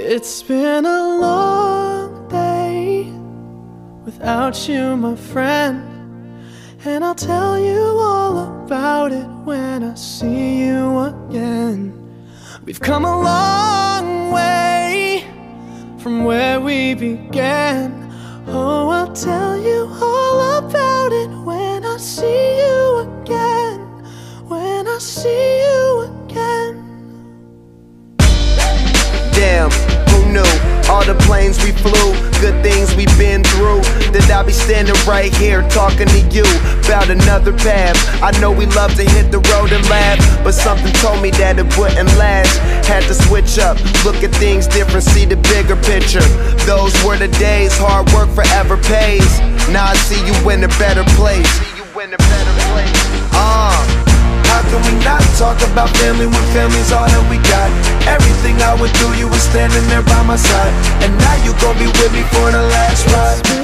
It's been a long day without you, my friend, and I'll tell you all about it when I see you again. We've come a long way from where we began. Oh, I'll tell you all about it when I see you again. When I see you again. Damn, who knew? All the planes we flew, good things we've been through, that I'll be standing right here talking to you about another path. I know we love to hit the road and laugh, but something told me that it wouldn't last. Had to switch up, look at things different, see the bigger picture. Those were the days, hard work forever pays. Now I see you in a better place. How can we not talk about family when family's all that we got? Everything I went through, you were standing there by my side, and now you gon' be with me for the last ride.